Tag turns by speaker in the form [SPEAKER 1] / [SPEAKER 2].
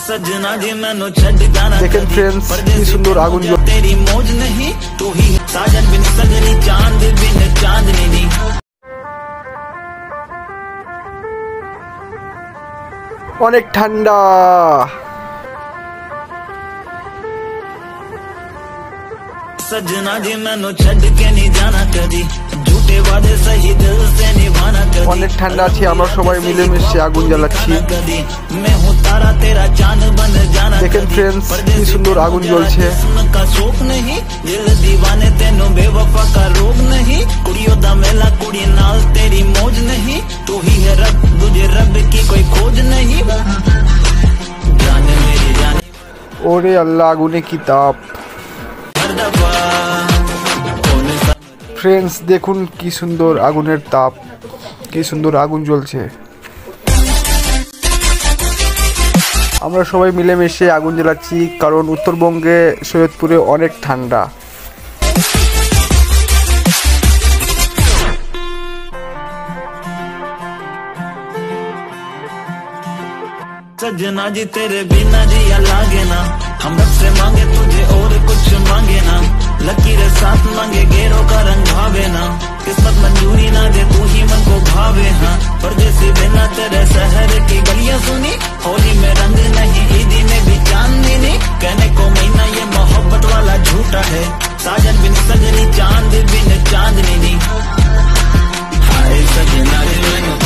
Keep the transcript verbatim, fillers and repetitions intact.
[SPEAKER 1] सजना जी मैनू छड़ जाना
[SPEAKER 2] देखें फ्रेंड्स की सुंदर आगुन जो
[SPEAKER 1] तेरी मौज नहीं तू ही साजन बिन सजनी चांद बिन चांदनी नी
[SPEAKER 2] অনেক ঠান্ডা।
[SPEAKER 1] सजना जी मैनू छड़ के नहीं जाना कभी झूठे वादे सही दिल से निभाना कभी
[SPEAKER 2] অনেক ঠান্ডা আছে আমরা সবাই মিলে মিশে আগুন জ্বালাচ্ছি।
[SPEAKER 1] मैं हूँ तारा तेरा चांद बन जाना
[SPEAKER 2] দেখেন फ्रेंड्स কি সুন্দর আগুন জ্বলছে।
[SPEAKER 1] का शौक नहीं दिल दीवाने तेनू बेवफा का रोग नहीं कुड़ियों दा मेला कुड़ी नाल तेरी मौज नहीं तू ही है रब तुझे रब की कोई खोज नहीं जान मेरी जान
[SPEAKER 2] ওরে আল্লাহ আগুনে কি তাপ। ফ্রেন্ডস দেখুন কি সুন্দর আগুনের তাপ, কি সুন্দর আগুন জ্বলছে। আমরা সবাই মিলেমিশে আগুন জ্বালাচ্ছি কারণ উত্তরবঙ্গে সৈয়দপুরে অনেক ঠান্ডা।
[SPEAKER 1] सजना जी तेरे बिना जिया लागे ना हम रब से मांगे तुझे और कुछ मांगे ना लकीर साथ मांगे गेरों का रंग भावे ना किस्मत मंजूरी ना दे तू ही मन को भावे हाँ परदेसी बिना तेरे शहर की गलियां सुनी होली में रंग नहीं ईदी में भी चांदनी नहीं कहने को महीना ये मोहब्बत वाला झूठा है साजन बिन सजनी चांद बिन चांदनी नहीं हाय सजना रे